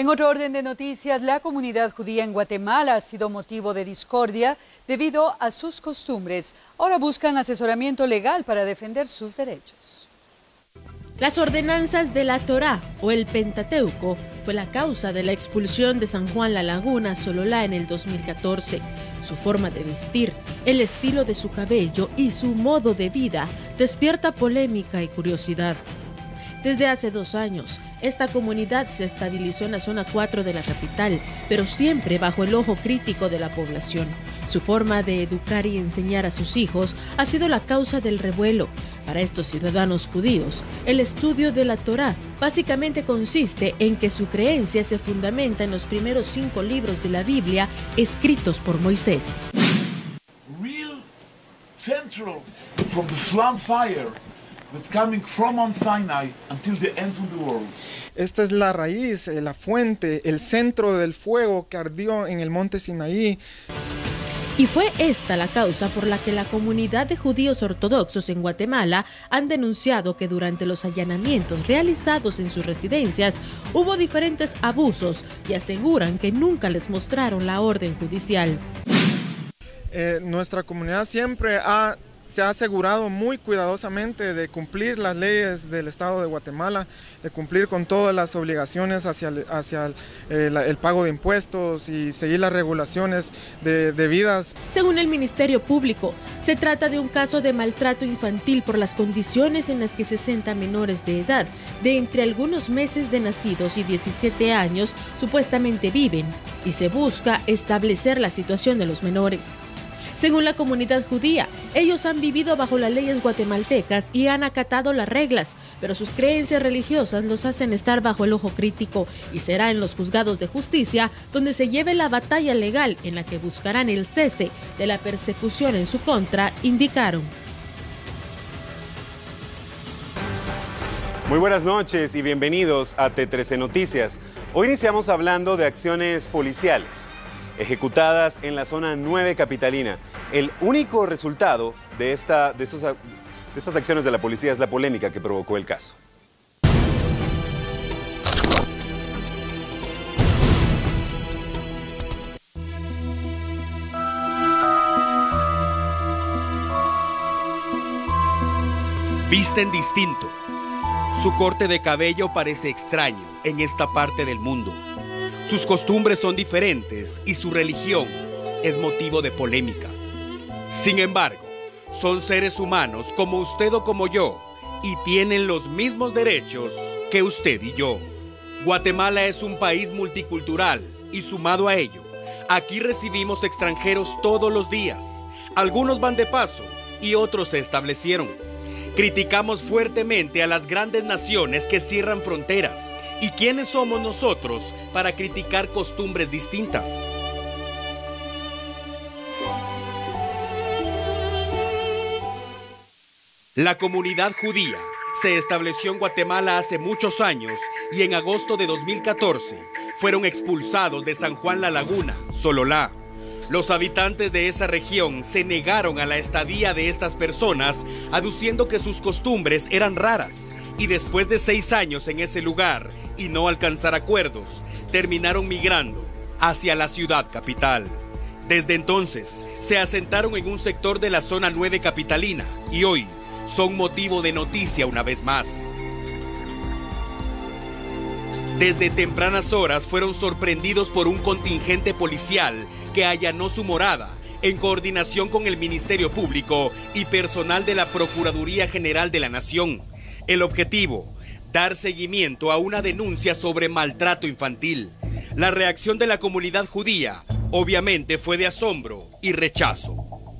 En otro orden de noticias, la comunidad judía en Guatemala ha sido motivo de discordia debido a sus costumbres. Ahora buscan asesoramiento legal para defender sus derechos. Las ordenanzas de la Torá o el Pentateuco fue la causa de la expulsión de San Juan La Laguna, Sololá, en el 2014. Su forma de vestir, el estilo de su cabello y su modo de vida despierta polémica y curiosidad. Desde hace 2 años, esta comunidad se estabilizó en la zona 4 de la capital, pero siempre bajo el ojo crítico de la población. Su forma de educar y enseñar a sus hijos ha sido la causa del revuelo. Para estos ciudadanos judíos, el estudio de la Torá básicamente consiste en que su creencia se fundamenta en los primeros 5 libros de la Biblia escritos por Moisés. Real central from the flame fire that's coming from Mount Sinai until the end of the world. Esta es la raíz, la fuente, el centro del fuego que ardió en el monte Sinaí. Y fue esta la causa por la que la comunidad de judíos ortodoxos en Guatemala han denunciado que durante los allanamientos realizados en sus residencias hubo diferentes abusos y aseguran que nunca les mostraron la orden judicial. Nuestra comunidad siempre se ha asegurado muy cuidadosamente de cumplir las leyes del Estado de Guatemala, de cumplir con todas las obligaciones hacia el pago de impuestos y seguir las regulaciones debidas. Según el Ministerio Público, se trata de un caso de maltrato infantil por las condiciones en las que 60 menores de edad, de entre algunos meses de nacidos y 17 años, supuestamente viven, y se busca establecer la situación de los menores. Según la comunidad judía, ellos han vivido bajo las leyes guatemaltecas y han acatado las reglas, pero sus creencias religiosas los hacen estar bajo el ojo crítico y será en los juzgados de justicia donde se lleve la batalla legal en la que buscarán el cese de la persecución en su contra, indicaron. Muy buenas noches y bienvenidos a T13 Noticias. Hoy iniciamos hablando de acciones policiales ejecutadas en la zona 9 capitalina. El único resultado de estas acciones de la policía es la polémica que provocó el caso. Visten distinto. Su corte de cabello parece extraño en esta parte del mundo. Sus costumbres son diferentes y su religión es motivo de polémica. Sin embargo, son seres humanos como usted o como yo y tienen los mismos derechos que usted y yo. Guatemala es un país multicultural y sumado a ello, aquí recibimos extranjeros todos los días. Algunos van de paso y otros se establecieron. Criticamos fuertemente a las grandes naciones que cierran fronteras. ¿Y quiénes somos nosotros para criticar costumbres distintas? La comunidad judía se estableció en Guatemala hace muchos años y en agosto de 2014 fueron expulsados de San Juan La Laguna, Sololá. Los habitantes de esa región se negaron a la estadía de estas personas, aduciendo que sus costumbres eran raras. Y después de 6 años en ese lugar y no alcanzar acuerdos, terminaron migrando hacia la ciudad capital. Desde entonces, se asentaron en un sector de la zona 9 capitalina y hoy son motivo de noticia una vez más. Desde tempranas horas fueron sorprendidos por un contingente policial que allanó su morada en coordinación con el Ministerio Público y personal de la Procuraduría General de la Nación. El objetivo, dar seguimiento a una denuncia sobre maltrato infantil. La reacción de la comunidad judía, obviamente, fue de asombro y rechazo.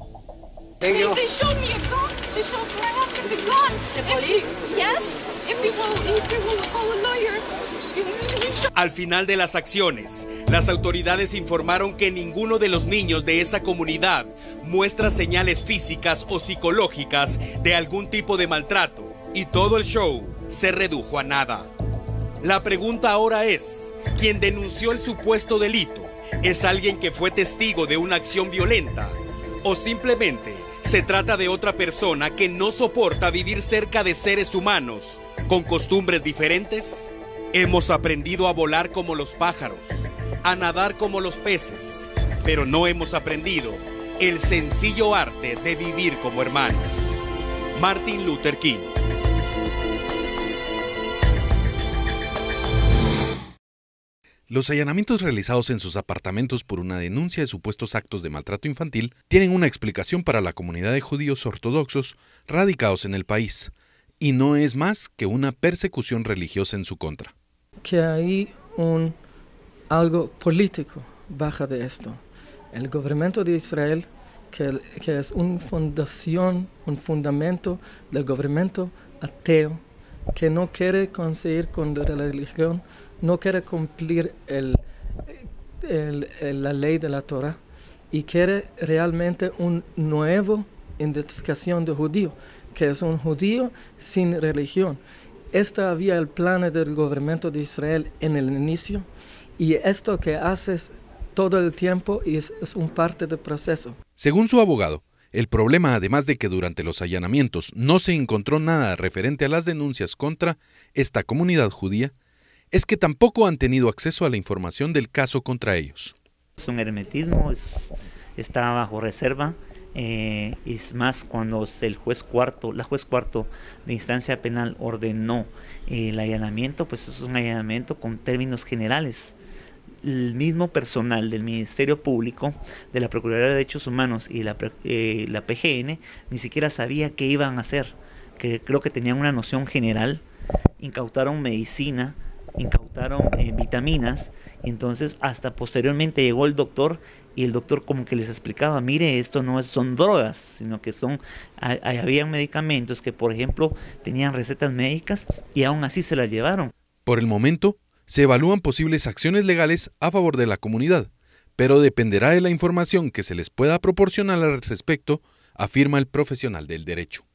Al final de las acciones, las autoridades informaron que ninguno de los niños de esa comunidad muestra señales físicas o psicológicas de algún tipo de maltrato. Y todo el show se redujo a nada. La pregunta ahora es, ¿quién denunció el supuesto delito es alguien que fue testigo de una acción violenta? ¿O simplemente se trata de otra persona que no soporta vivir cerca de seres humanos con costumbres diferentes? Hemos aprendido a volar como los pájaros, a nadar como los peces, pero no hemos aprendido el sencillo arte de vivir como hermanos. Martin Luther King. Los allanamientos realizados en sus apartamentos por una denuncia de supuestos actos de maltrato infantil tienen una explicación para la comunidad de judíos ortodoxos radicados en el país, y no es más que una persecución religiosa en su contra. Que hay algo político bajo de esto. El gobierno de Israel, que es una fundación, un fundamento del gobierno ateo, que no quiere conseguir con la religión, no quiere cumplir la ley de la Torah y quiere realmente una nueva identificación de judío, que es un judío sin religión. Este había el plan del gobierno de Israel en el inicio y esto que hace todo el tiempo es un parte del proceso. Según su abogado, el problema, además de que durante los allanamientos no se encontró nada referente a las denuncias contra esta comunidad judía, es que tampoco han tenido acceso a la información del caso contra ellos. Es un hermetismo, está bajo reserva, es más cuando la juez cuarto de instancia penal ordenó el allanamiento, pues es un allanamiento con términos generales. El mismo personal del Ministerio Público, de la Procuraduría de Derechos Humanos y la PGN ni siquiera sabía qué iban a hacer, que creo que tenían una noción general, incautaron medicina, incautaron vitaminas, y entonces hasta posteriormente llegó el doctor y el doctor como que les explicaba, mire, esto no son drogas, sino que habían medicamentos que, por ejemplo, tenían recetas médicas y aún así se las llevaron. Por el momento, se evalúan posibles acciones legales a favor de la comunidad, pero dependerá de la información que se les pueda proporcionar al respecto, afirma el profesional del derecho.